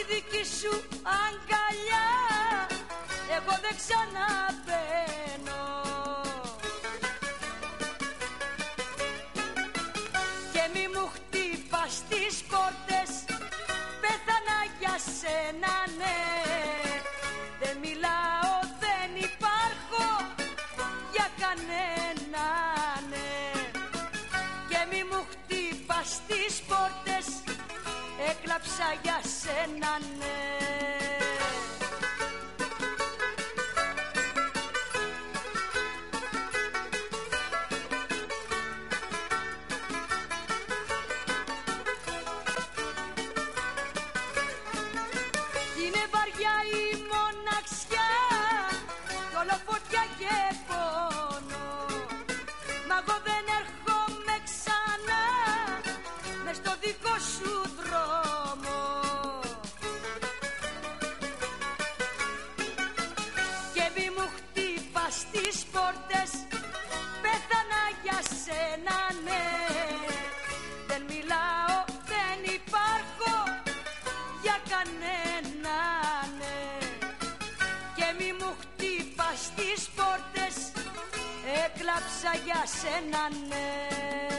δική σου αγκαλιά εγώ δεν ξαναμπαίνω. Και μη μου χτύπας τις πόρτες, πέθανα για σένα, ναι. Δεν μιλάω, δεν υπάρχω για κανένα, ναι. Και μη μου χτύπας τις πόρτες, έκλαψα για σένα, ναι. Είναι βαριά η μοναξιά κι όλο φωτιά και πόνο, μα εγώ δεν έρχομαι ξανά μες στο δικό σου δρόμο. Και μη μου χτύπας τις πόρτες, πέθανα για σένα, ναι. Δεν μιλάω, δεν υπάρχω για κανένα, ναι. Και μη μου χτύπας τις πόρτες, έκλαψα για σένα, ναι.